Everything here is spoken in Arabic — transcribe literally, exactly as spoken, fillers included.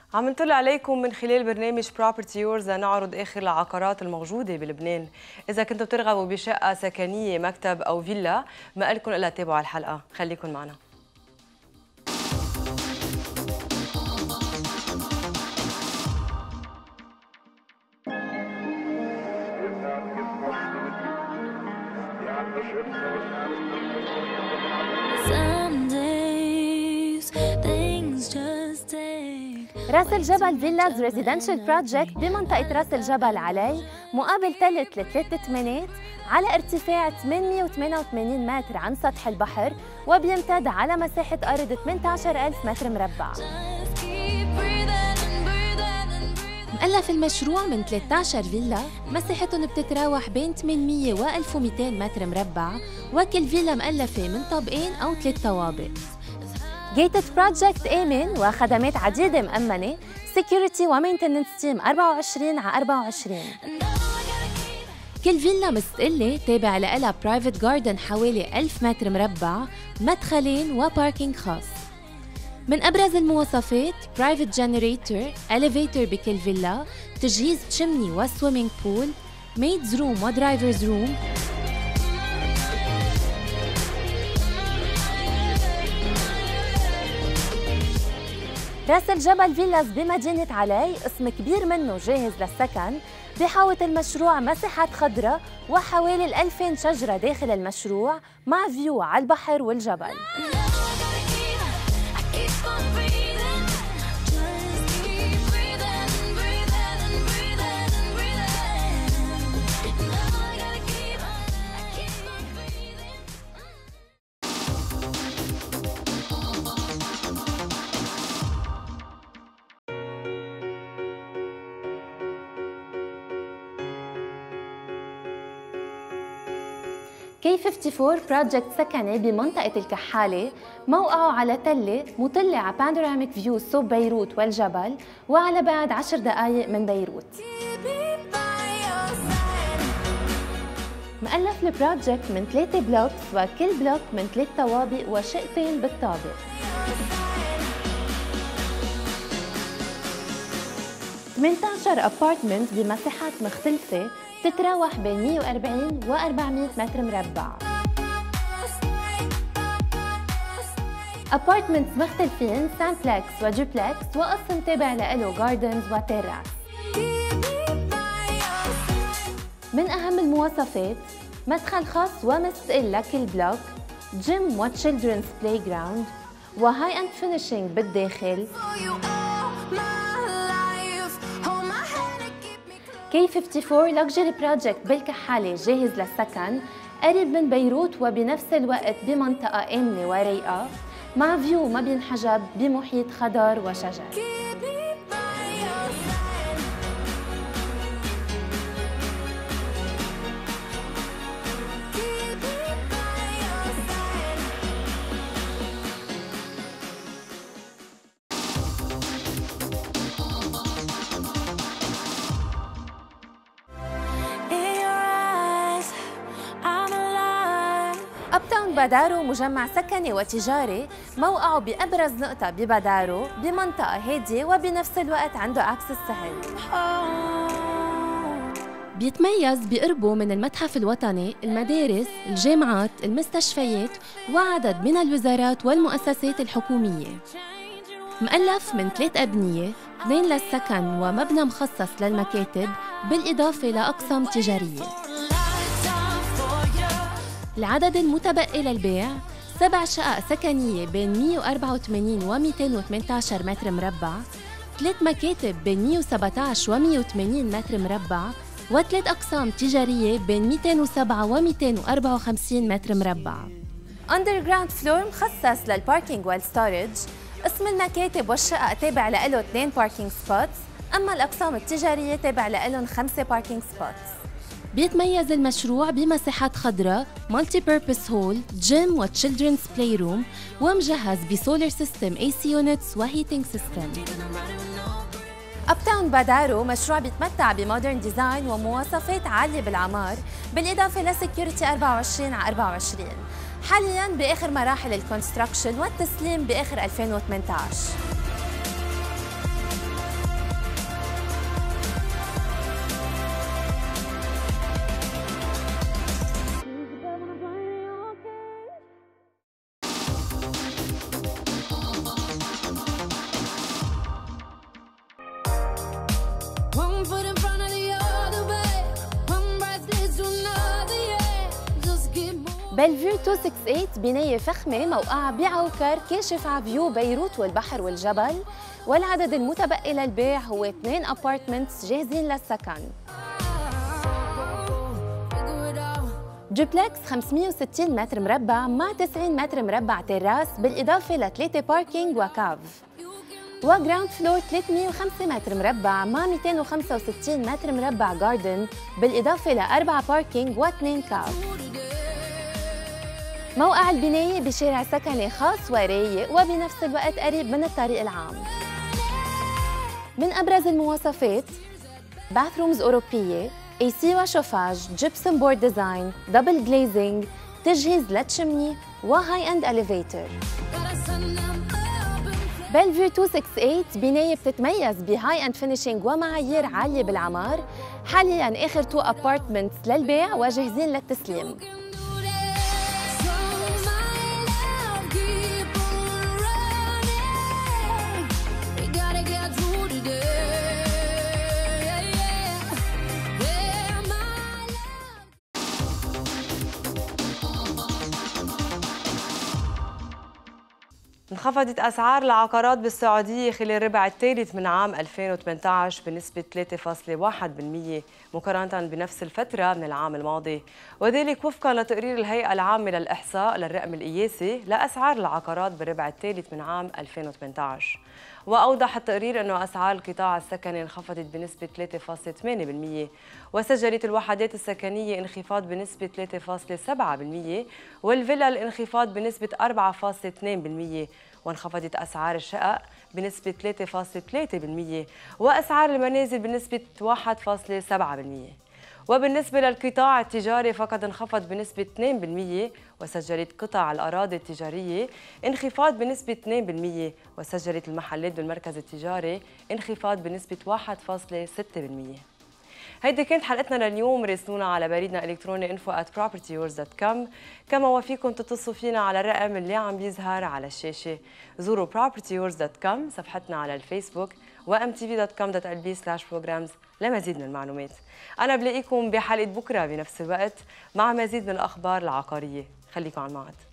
عم نطلع عليكم من خلال برنامج Property Yours لنعرض آخر العقارات الموجودة بلبنان. إذا كنتوا بترغبوا بشقة سكنية، مكتب أو فيلا، ما لكم إلا تتابعوا الحلقة. خليكم معنا. راس الجبل فيلاز ريزيدنشال بروجكت بمنطقة راس الجبل علي، مقابل تل ثلاث ثمانيات على ارتفاع ثمانمئة وثمانية وثمانين متر عن سطح البحر، وبيمتد على مساحة أرض ثمانية عشر ألف متر مربع. مؤلف المشروع من ثلاثة عشر فيلا، مساحتهم بتتراوح بين ثمانمئة و ألف ومئتين متر مربع، وكل فيلا مؤلفة من طابقين أو ثلاث طوابق. جيتد بروجكت آمن وخدمات عديدة مأمنة، سيكيورتي ومينتننس تيم أربعة وعشرين على أربعة وعشرين. كل فيلا مستقلة تابع لها برايفت جاردن حوالي ألف متر مربع، مدخلين وباركينج خاص. من أبرز المواصفات برايفت جنريتور، إليفيتور بكل فيلا، تجهيز تشمني وسويمينج بول، ميدز روم ودرايفرز روم. راس الجبل فيلاز بمدينة علي قسم كبير منه جاهز للسكن، بحاوط المشروع مساحات خضراء وحوالي الألفين شجرة داخل المشروع مع فيو على البحر والجبل. كي أربعة وخمسين بروجكت سكني بمنطقة الكحالة، موقعه على تلة مطلة على بانوراميك فيو صوب بيروت والجبل، وعلى بعد عشر دقائق من بيروت. مؤلف البروجكت من ثلاثة بلوكس، وكل بلوك من ثلاث طوابق وشقتين بالطابق. ثمانية عشر ابارتمنت بمساحات مختلفة تتراوح بين مئة وأربعين و أربعمئة متر مربع. ابارتمنتس مختلفين سامبلكس ودوبلكس، وقسم تابع له جاردنز وتيراس. من أهم المواصفات مدخل خاص ومستقل لكل بلوك، جيم وتشيلدرنز بلاي جراوند، وهاي اند فينيشينج بالداخل. كي أربعة وخمسين لكجري بروجكت بالكحالة جاهز للسكن، قريب من بيروت وبنفس الوقت بمنطقة آمنة ورايقة، مع فيو ما بينحجب بمحيط خضار وشجر. أبتاون بادارو مجمع سكني وتجاري، موقعه بأبرز نقطة ببادارو بمنطقة هادية وبنفس الوقت عنده أكسس سهل. بيتميز بقربه من المتحف الوطني، المدارس، الجامعات، المستشفيات، وعدد من الوزارات والمؤسسات الحكومية. مؤلف من ثلاث أبنية، اثنين للسكن ومبنى مخصص للمكاتب، بالإضافة لأقسام تجارية. العدد المتبقي للبيع سبع شقق سكنية بين مئة وأربعة وثمانين و مئتين وثمانية عشر متر مربع، ثلاث مكاتب بين مئة وسبعة عشر و مئة وثمانين متر مربع، وثلاث أقسام تجارية بين مئتين وسبعة و مئتين وأربعة وخمسين متر مربع. أندرجراوند فلور مخصص للباركينج والستورج، قسم المكاتب والشقق تابع له اثنين باركينج سبوتس، أما الأقسام التجارية تابع لهم خمسة باركينج سبوتس. بيتميز المشروع بمساحات خضراء، مالتي بيربس هول، جيم وتشيلدرنز بلاي روم، ومجهز بسولار سيستم اي سي يونتس وهيتنج سيستم. أبتاون بادارو مشروع بيتمتع بمودرن ديزاين ومواصفات عالية بالعمار، بالإضافة لسكيورتي أربعة وعشرين على أربعة وعشرين. حالياً بآخر مراحل الكونستراكشن والتسليم بآخر ألفين وثمانية عشر. بلفيو مئتين وثمانية وستين بناية فخمة موقعها بعوكر كاشف على فيو بيروت والبحر والجبل، والعدد المتبقي للبيع هو اثنين ابارتمنتس جاهزين للسكن. دوبلكس خمسمية وستين متر مربع مع تسعين متر مربع تراس بالإضافة لثلاثة باركينج وكاف. وجراوند فلور ثلاثمية وخمسة متر مربع مع مئتين وخمسة وستين متر مربع جاردن بالإضافة لأربعة باركينج واثنين كاف. موقع البناية بشارع سكني خاص ورايق وبنفس الوقت قريب من الطريق العام. من أبرز المواصفات: باثرومز أوروبية، اي سي وشوفاج، جيبسون بورد ديزاين، دبل جليزنج، تجهيز للشمني، وهاي اند اليفيتر. بلفيو مئتين وثمانية وستين بناية بتتميز بهاي اند فينيشينج ومعايير عالية بالعمار. حالياً آخر تو ابارتمنتس للبيع وجاهزين للتسليم. انخفضت أسعار العقارات بالسعودية خلال الربع الثالث من عام ألفين وثمانية عشر بنسبة ثلاثة فاصلة واحد بالمئة مقارنة بنفس الفترة من العام الماضي، وذلك وفقا لتقرير الهيئة العامة للإحصاء للرقم القياسي لأسعار العقارات بالربع الثالث من عام ألفين وثمانية عشر. وأوضح التقرير أن أسعار القطاع السكني انخفضت بنسبة ثلاثة فاصلة ثمانية بالمئة، وسجلت الوحدات السكنية انخفاض بنسبة ثلاثة فاصلة سبعة بالمئة، والفيلا الانخفاض بنسبة أربعة فاصلة اثنين بالمئة، وانخفضت أسعار الشقق بنسبة ثلاثة فاصلة ثلاثة بالمئة، وأسعار المنازل بنسبة واحد فاصلة سبعة بالمئة. وبالنسبة للقطاع التجاري فقد انخفض بنسبة اثنين بالمئة، وسجلت قطع الأراضي التجارية انخفاض بنسبة اثنين بالمئة، وسجلت المحلات بالمركز التجاري انخفاض بنسبة واحد فاصلة ستة بالمئة. هيدي كانت حلقتنا لليوم. راسلونا على بريدنا الالكتروني info at property yours dot com، كما وفيكم تتصلوا فينا على الرقم اللي عم بيظهر على الشاشه. زوروا property yours dot com صفحتنا على الفيسبوك و m t v dot com dot l b slash programs لمزيد من المعلومات. انا بلاقيكم بحلقه بكره بنفس الوقت مع مزيد من الاخبار العقاريه. خليكم على الموعد.